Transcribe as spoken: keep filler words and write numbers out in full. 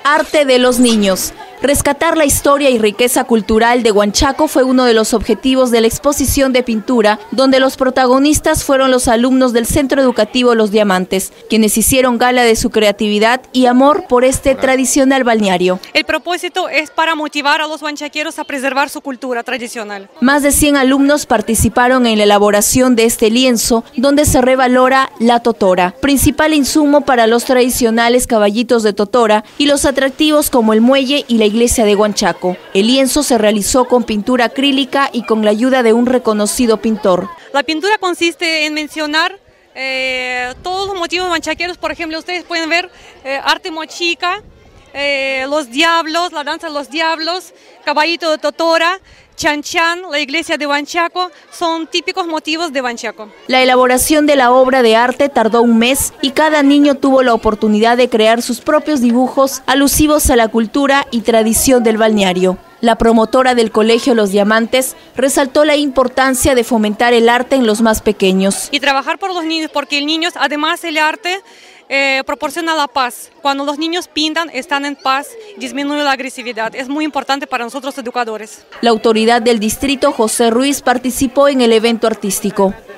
Arte de los niños. Rescatar la historia y riqueza cultural de Huanchaco fue uno de los objetivos de la exposición de pintura, donde los protagonistas fueron los alumnos del Centro Educativo Los Diamantes, quienes hicieron gala de su creatividad y amor por este tradicional balneario. El propósito es para motivar a los huanchaqueros a preservar su cultura tradicional. Más de cien alumnos participaron en la elaboración de este lienzo, donde se revalora la totora, principal insumo para los tradicionales caballitos de totora y los atractivos como el muelle y la iglesia de Huanchaco. El lienzo se realizó con pintura acrílica y con la ayuda de un reconocido pintor. La pintura consiste en mencionar eh, todos los motivos huanchaqueros. Por ejemplo, ustedes pueden ver eh, arte mochica, eh, los diablos, la danza de los diablos, caballito de totora, Chan Chan, la iglesia de Huanchaco, son típicos motivos de Huanchaco. La elaboración de la obra de arte tardó un mes y cada niño tuvo la oportunidad de crear sus propios dibujos alusivos a la cultura y tradición del balneario. La promotora del Colegio Los Diamantes resaltó la importancia de fomentar el arte en los más pequeños. Y trabajar por los niños, porque el niño, además el arte, eh, proporciona la paz. Cuando los niños pintan, están en paz, disminuye la agresividad. Es muy importante para nosotros educadores. La autoridad del distrito, José Ruiz, participó en el evento artístico.